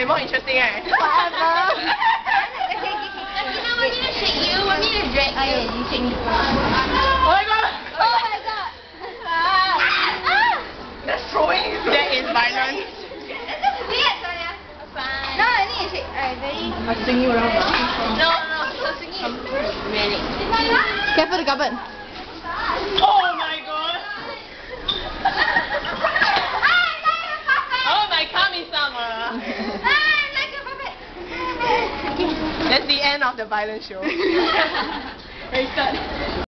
way more interesting, eh? Whatever. Sakinah, want me to shake you? Want me to drag you? Okay, you shake me. Oh my god! Oh my god. That's throwing. That is violent. It's just weird, Sonia. Fine. No, I need to shake. Alright, ready? I'm swinging around. No, so swinging. Really? Careful the cupboard. Oh my god! Oh my kami-sama! That's the end of the violent show. Restart.